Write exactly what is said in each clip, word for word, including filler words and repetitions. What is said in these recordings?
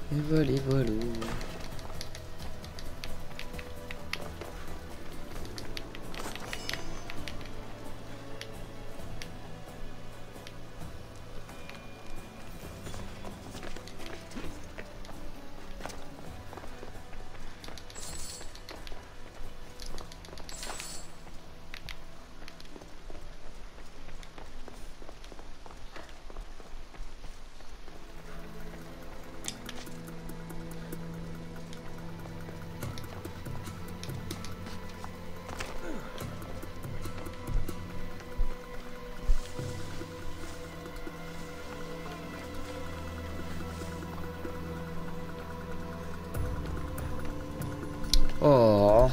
Et voilà, voilà. Oh,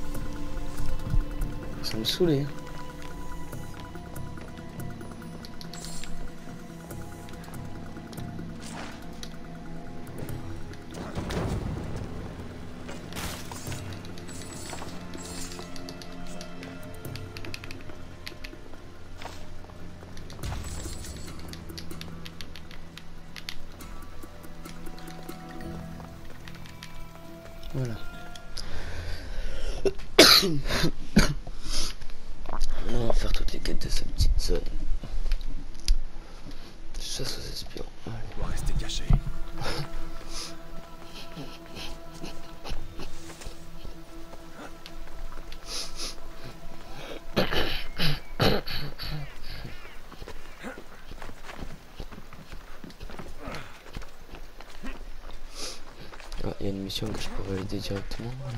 ça me saoulait. Voilà. Maintenant on va faire toutes les quêtes de cette petite zone. Chasse aux espions. Allez. On va rester caché. Ah, il y a une mission que je peux valider directement, voilà.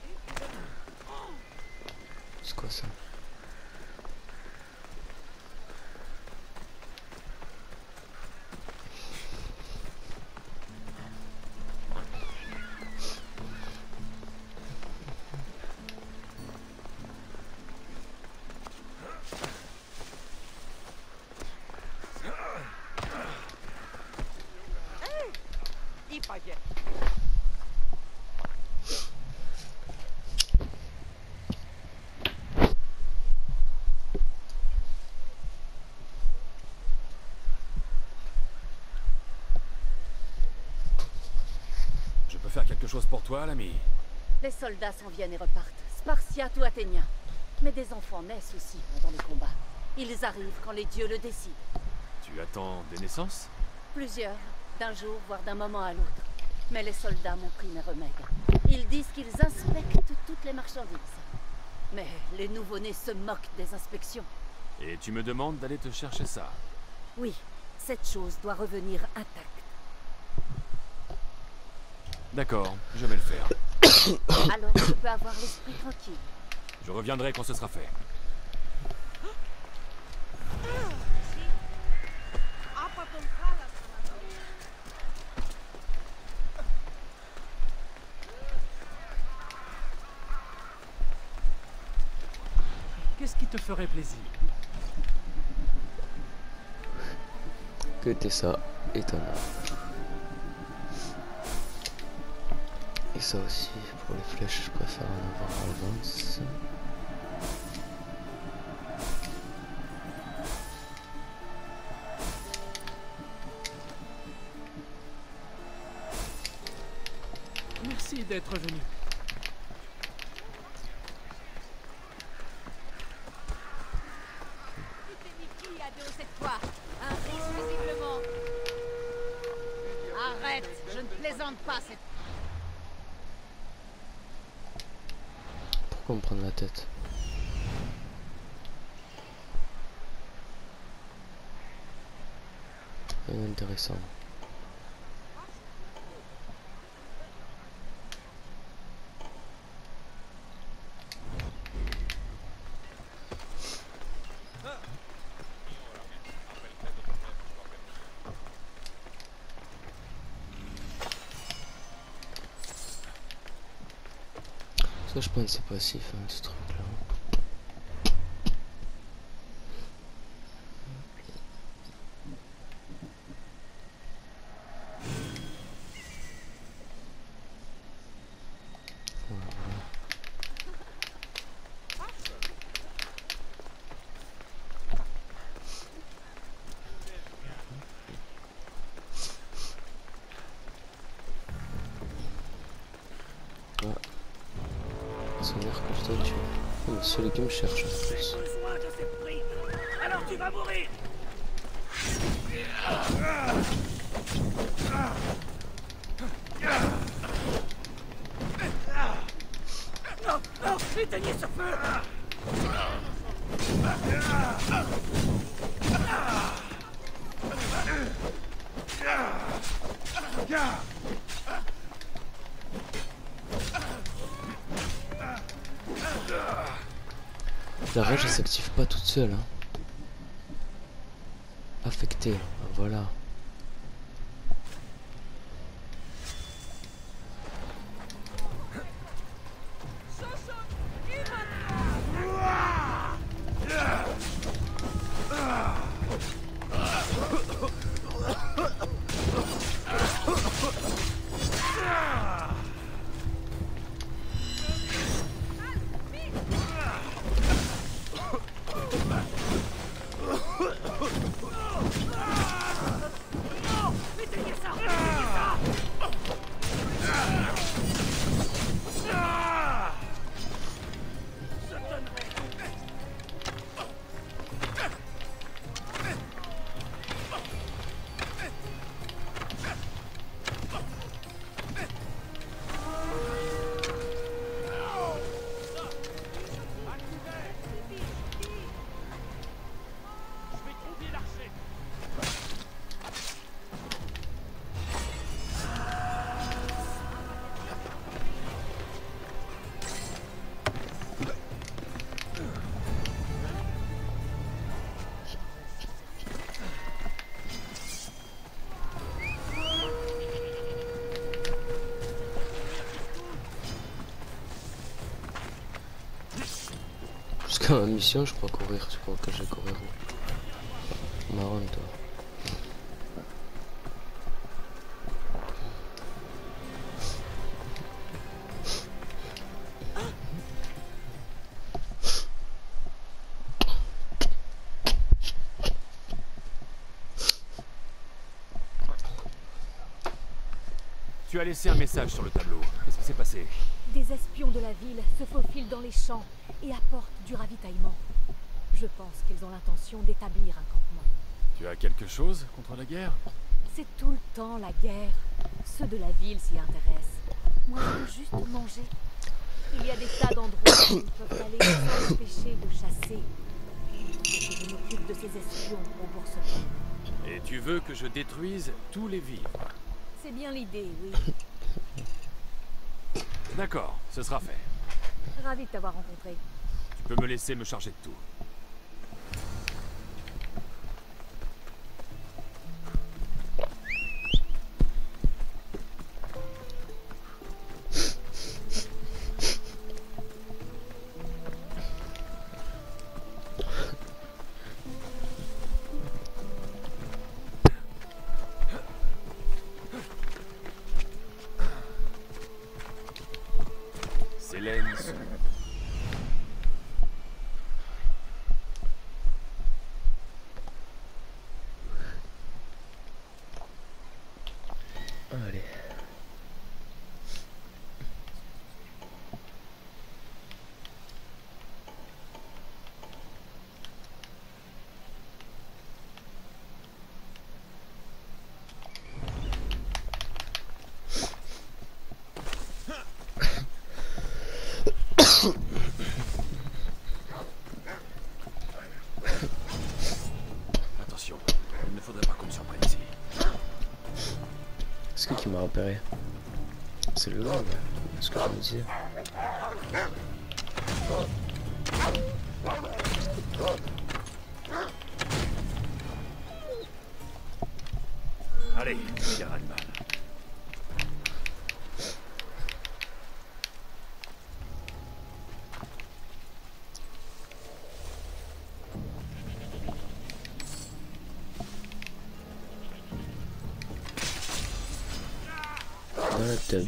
C'est quoi ça? Je peux faire quelque chose pour toi, l'ami? Les soldats s'en viennent et repartent, spartiates ou athéniens. Mais des enfants naissent aussi pendant les combats. Ils arrivent quand les dieux le décident. Tu attends des naissances? Plusieurs, d'un jour, voire d'un moment à l'autre. Mais les soldats m'ont pris mes remèdes. Ils disent qu'ils inspectent toutes les marchandises. Mais les nouveau-nés se moquent des inspections. Et tu me demandes d'aller te chercher ça? Oui, cette chose doit revenir intacte. D'accord, je vais le faire. Alors je peux avoir l'esprit tranquille. Je reviendrai quand ce sera fait. Qu'est-ce qui te ferait plaisir? Que t'es ça, étonnant. Et ça aussi, pour les flèches, je préfère en avoir à l'avance. Merci d'être venu. Arrête, je ne plaisante pas, c'est... Pourquoi me prendre la tête? Rien d'intéressant. Ça, je pense que c'est passif, hein, ce truc là. pas. Ça veut dire que je dois tuer. Oh, mais celui qui me cherche en plus. Alors tu vas mourir. Non, non, éteignez ce feu. La rage elle s'active pas toute seule. Hein. Affectée, voilà. Jusqu'à ma mission, je crois courir. Je crois que je vais courir. Marron, toi. Tu as laissé un message sur le tableau. Qu'est-ce qui s'est passé? Des espions de la ville se faufilent dans les champs et apportent du ravitaillement. Je pense qu'ils ont l'intention d'établir un campement. Tu as quelque chose contre la guerre? C'est tout le temps la guerre. Ceux de la ville s'y intéressent. Moi, je veux juste manger. Il y a des tas d'endroits où ils peuvent aller sans empêcher de chasser. Et je m'occupe de ces espions au Bourselet. Et tu veux que je détruise tous les vivres? C'est bien l'idée, oui. D'accord, ce sera fait. Ravi de t'avoir rencontré. Tu peux me laisser me charger de tout. Allez. Attention, il ne faudrait pas qu'on me surprenne ici. C'est qui qui m'a repéré? C'est le gars, ce que je me disais. Allez, fier animal. Dans la tub.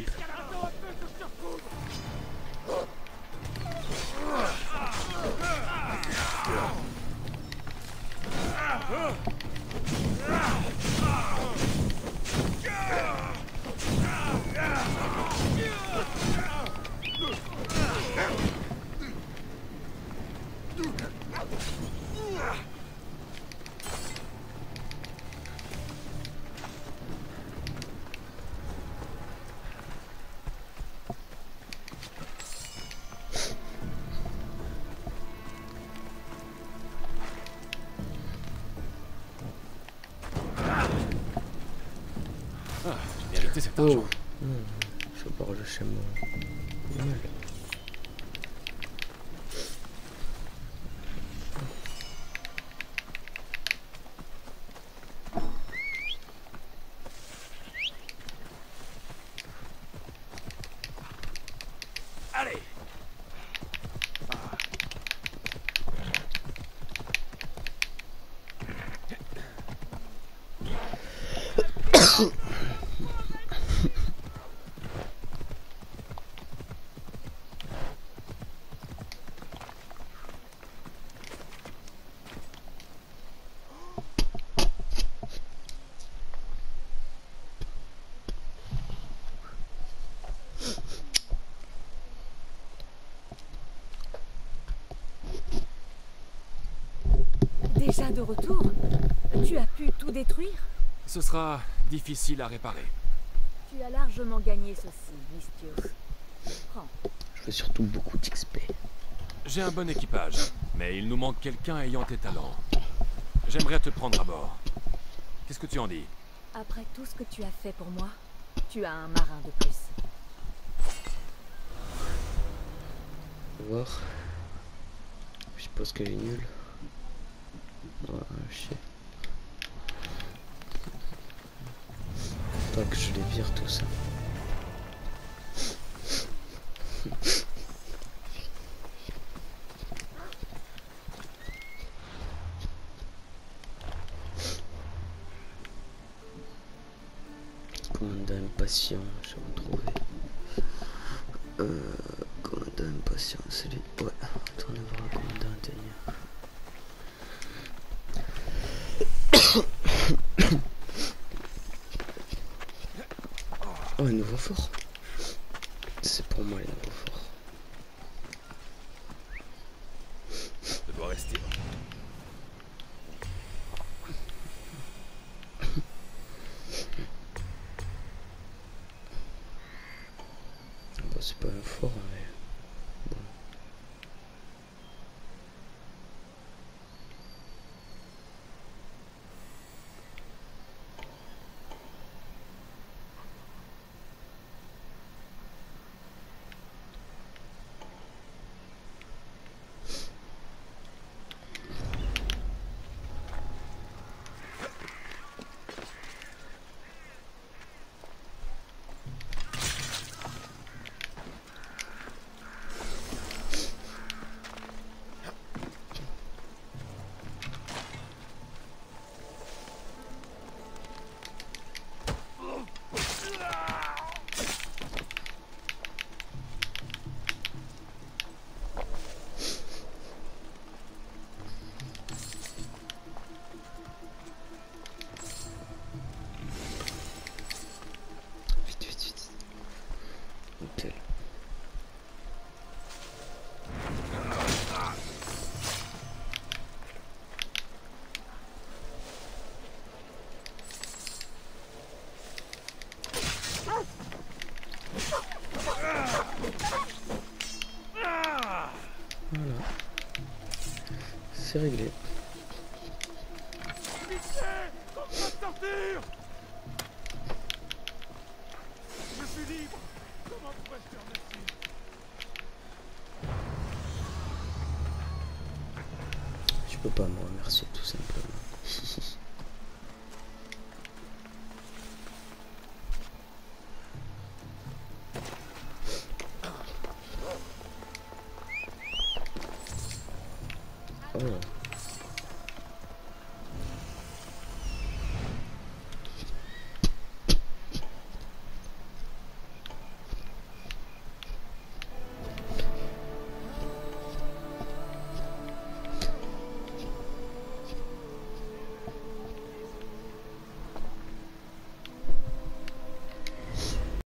cet Oh, argent. non, je vais voir le schéma. Mal. Allez. Déjà de retour? Tu as pu tout détruire? Ce sera difficile à réparer. Tu as largement gagné ceci, Mystios. Prends. Je veux surtout beaucoup d'X P. J'ai un bon équipage, mais il nous manque quelqu'un ayant tes talents. J'aimerais te prendre à bord. Qu'est-ce que tu en dis? Après tout ce que tu as fait pour moi, tu as un marin de plus. On va voir. Je suppose qu'elle est nulle. Ouais, chier. Pas que je les vire tout ça. Commandant impatient, je vais retrouver. Euh, commandant impatient, c'est lui. Ouais, retournez voir le commandant intérieur. Oh, un nouveau fort. C'est pour moi les nouveaux forts. Je dois rester. Bon, c'est pas un fort, mais bon. Vite, vite, vite. Nickel. Voilà. C'est réglé. Pitié! Contrat de torture! Je suis libre! Comment pourrais-je te remercier? Tu peux pas me remercier tout simplement.